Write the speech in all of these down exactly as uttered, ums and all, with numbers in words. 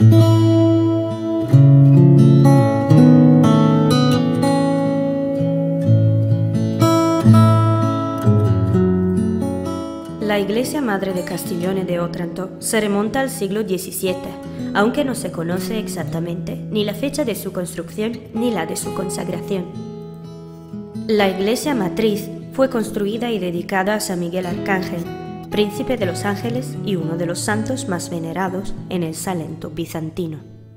La iglesia madre de Castiglione de Otranto se remonta al siglo diecisiete, aunque no se conoce exactamente ni la fecha de su construcción ni la de su consagración. La iglesia matriz fue construida y dedicada a San Miguel Arcángel, príncipe de los ángeles y uno de los santos más venerados en el Salento bizantino.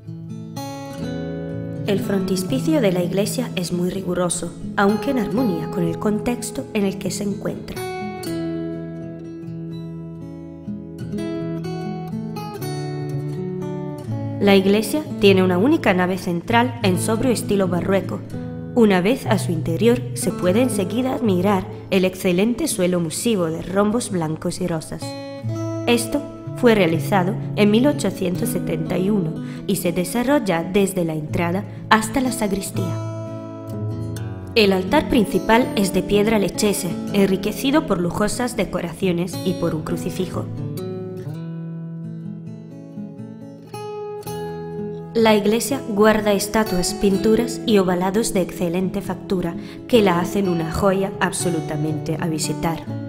El frontispicio de la iglesia es muy riguroso, aunque en armonía con el contexto en el que se encuentra. La iglesia tiene una única nave central en sobrio estilo barroco. Una vez a su interior se puede enseguida admirar el excelente suelo musivo de rombos blancos y rosas. Esto fue realizado en mil ochocientos setenta y uno y se desarrolla desde la entrada hasta la sacristía. El altar principal es de piedra lechese, enriquecido por lujosas decoraciones y por un crucifijo. La iglesia guarda estatuas, pinturas y ovalados de excelente factura que la hacen una joya absolutamente a visitar.